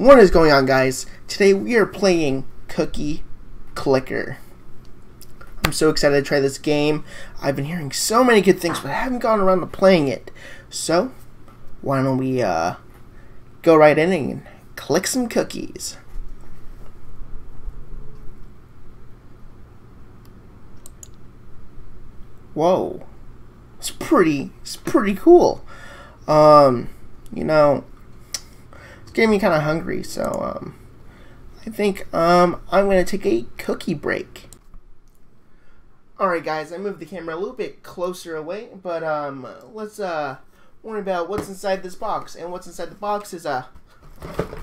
What is going on, guys? Today we are playing Cookie Clicker. I'm so excited to try this game. I've been hearing so many good things, but I haven't gotten around to playing it. So, why don't we go right in and click some cookies. Whoa. It's pretty cool. You know, it's getting me kind of hungry, so I think I'm gonna take a cookie break. Alright guys, I moved the camera a little bit closer away, but let's worry about what's inside this box. And what's inside the box is a